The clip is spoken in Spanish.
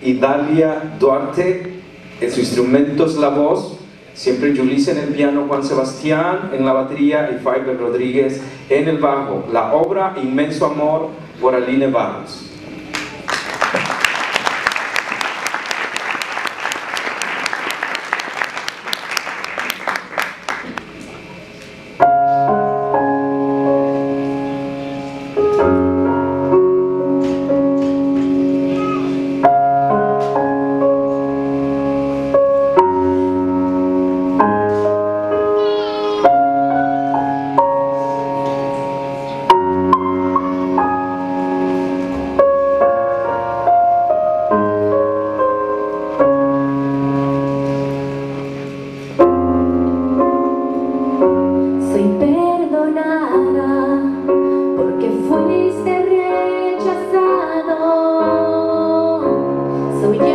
y Dalia Duarte en sus instrumentos la voz, siempre Julissa en el piano, Juan Sebastián en la batería y Fiber Rodríguez en el bajo. La obra Inmenso Amor por Aline Barros. Porque fuiste rechazado, soy